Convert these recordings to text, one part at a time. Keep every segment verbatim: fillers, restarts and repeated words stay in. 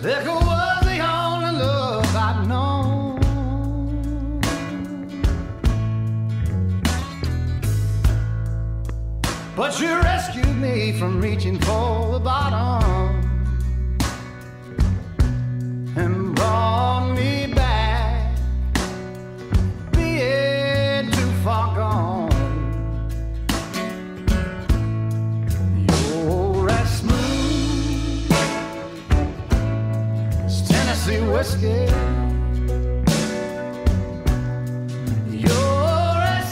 Liquor was the only love I'd known. But you rescued me from reaching for the bottom and brought me back, being too far gone. You're as smooth as Tennessee whiskey. You're as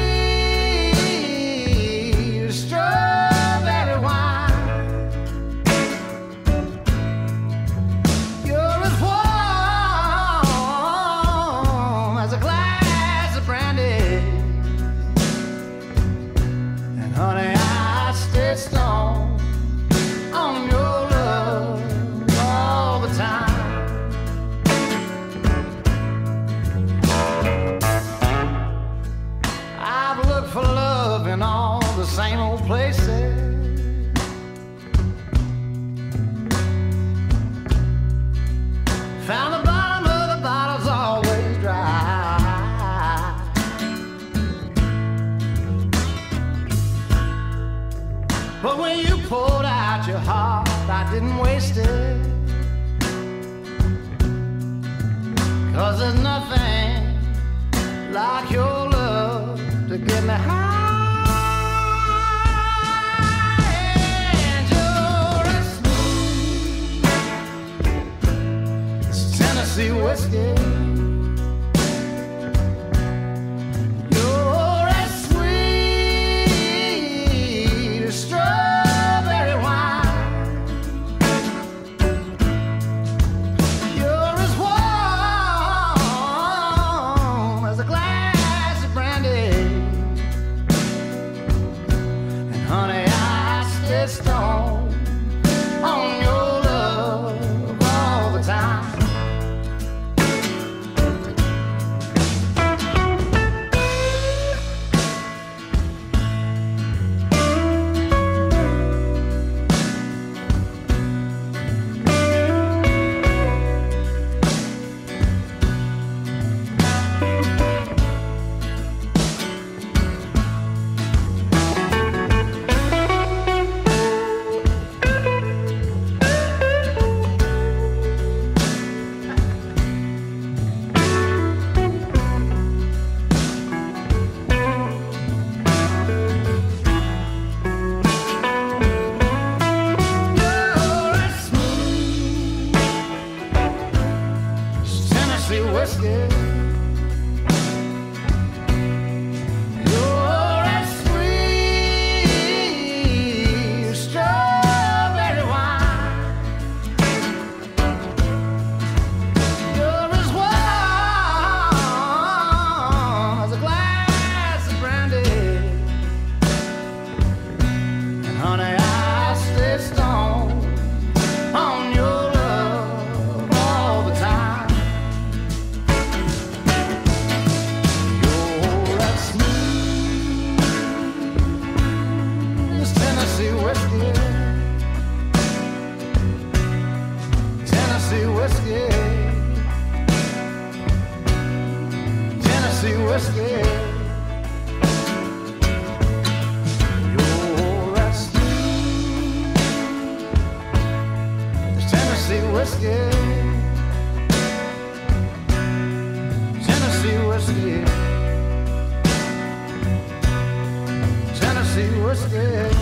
sweet as strawberry wine. You're as warm as a glass of brandy. And honey, I stay strong on your love all the time. I've looked for love in all the same old places. Found the bottom of the bottle's always dry. But when you poured out your heart, I didn't waste it. 'Cause there's nothing like your love to get me high. And you're as smooth as Tennessee whiskey. You're as sweet as strawberry wine. You're as warm as a glass of brandy. And honey, I stay strong on your love all the time. You're as smooth as Tennessee whiskey. You're as sweet as strawberry wine. You're as warm as a glass of brandy. And honey, I stay strong on your love all the time. You're as smooth as Tennessee whiskey. Tennessee whiskey. Tennessee whiskey. You're as smooth as Tennessee whiskey. Tennessee whiskey. Tennessee whiskey.